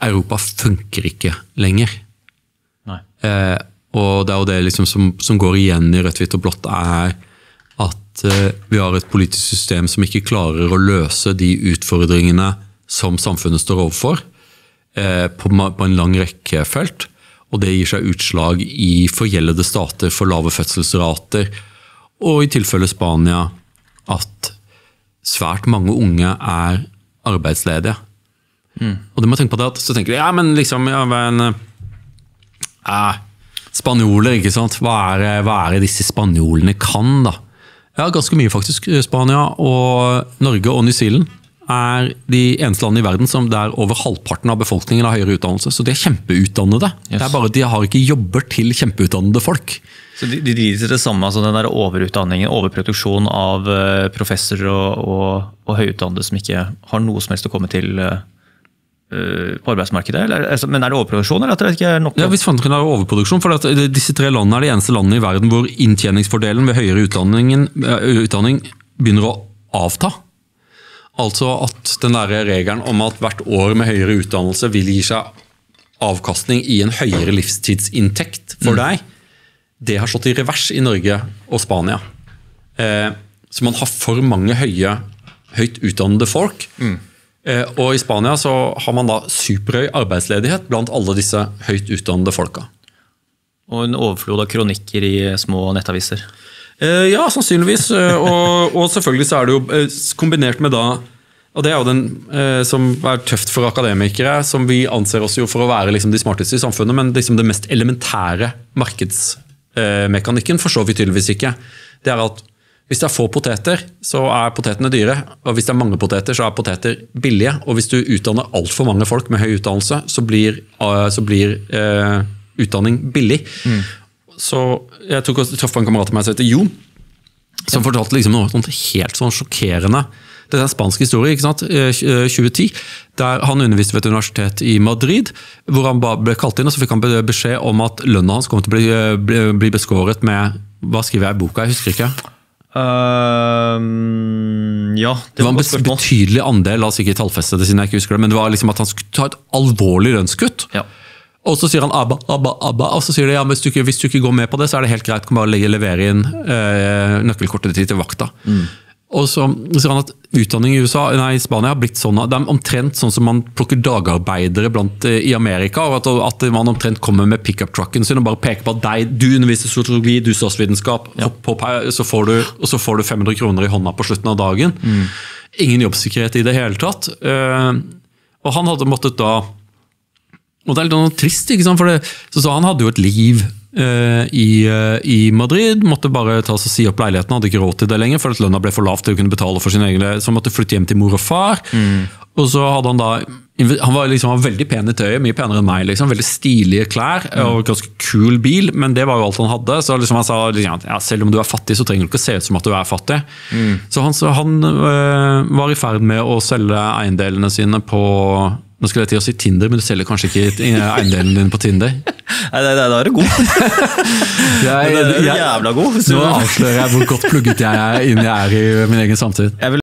Europa funker ikke lenger. Nei. Og det jo det liksom som går igjen i rødt, hvitt og blått at vi har et politisk system som ikke klarer å løse de utfordringene som samfunnet står overfor på en lang rekke felt, og det gir seg utslag i forgjeldede stater for lave fødselsrater, og i tilfelle Spania at svært mange unge arbeidsledige. Og det må tenke på det, at så tenker de, ja, men liksom, spanjoler, ikke sant? Hva det disse spanjolene kan da? Ja, ganske mye faktisk. Spania og Norge og New Zealand de eneste landene i verden der over halvparten av befolkningen har høyere utdannelse, så de kjempeutdannede. Yes. Det bare, de har ikke jobber til kjempeutdannede folk. Så de driver til det samme, altså den der overutdanningen, overproduksjon av professorer og høyutdannede som ikke har noe som helst å komme til på arbeidsmarkedet, men det overproduksjon, eller at det ikke nok? Ja, hvis fanden det overproduksjon, for disse 3 landene de eneste landene i verden hvor inntjeningsfordelen ved høyere utdanning begynner å avta. Altså at den der regelen om at hvert år med høyere utdannelse vil gi seg avkastning i en høyere livstidsinntekt for deg, det har slått i revers i Norge og Spania. Så man har for mange høyt utdannede folk, og i Spania så har man da superhøy arbeidsledighet blant alle disse høyt utdannede folka. Og en overflod av kronikker i små nettaviser. Ja, sannsynligvis. Og selvfølgelig så det jo kombinert med da, og det jo den som tøft for akademikere, som vi anser oss jo for å være liksom de smarteste i samfunnet, men liksom det mest elementære markedsmekanikken forstår vi tydeligvis ikke. Det at hvis det få poteter, så potetene dyre, og hvis det mange poteter, så poteter billige, og hvis du utdanner alt for mange folk med høy utdannelse, så blir utdanning billig. Så jeg traff på en kamerat av meg som heter Jon, som fortalte liksom noe helt sånn sjokkerende. Det spansk historie, ikke sant? 2010, der han underviste ved et universitet i Madrid, hvor han bare ble kalt inn, og så fikk han beskjed om at lønna hans kom til å bli beskåret med, hva skriver jeg i boka, jeg husker ikke. Ja, det var en betydelig andel, la oss ikke tallfeste det siden jeg ikke husker det, men det var liksom at han skulle ta et alvorlig lønnskutt. Ja. Og så sier han abba, og så sier de, ja, hvis du ikke går med på det, så det helt greit, kan bare levere inn nøkkelkortet ditt til vakta. Og så sier han at utdanning i Spania har blitt sånn, det omtrent sånn som man plukker dagarbeidere i Amerika, og at man omtrent kommer med pick-up-trucken sin og bare peker på at du underviser sosiologi, du statsvitenskap, så får du 500 kroner i hånda på slutten av dagen. Ingen jobbsikkerhet i det hele tatt. Og han hadde måttet da, og det litt noe trist, ikke sant? For så han hadde jo et liv i Madrid, måtte bare ta seg si opp leiligheten, hadde ikke råd til det lenger, for at lønna ble for lavt til å kunne betale for sin egen, så han måtte flytte hjem til mor og far, og så hadde han da, han var veldig pen i tøyet, mye penere enn meg, liksom, veldig stilige klær, og ganske kul bil, men det var jo alt han hadde, så liksom han sa, ja, selv om du fattig, så trenger du ikke se ut som at du fattig. Så han var i ferd med å selge eiendelene sine på, nå skulle jeg til å si Tinder, men du selger kanskje ikke eiendelene dine på Tinder. Nei, da du god. Jeg jævla god. Nå avslører jeg hvor godt plugget jeg inn jeg i min egen samtid.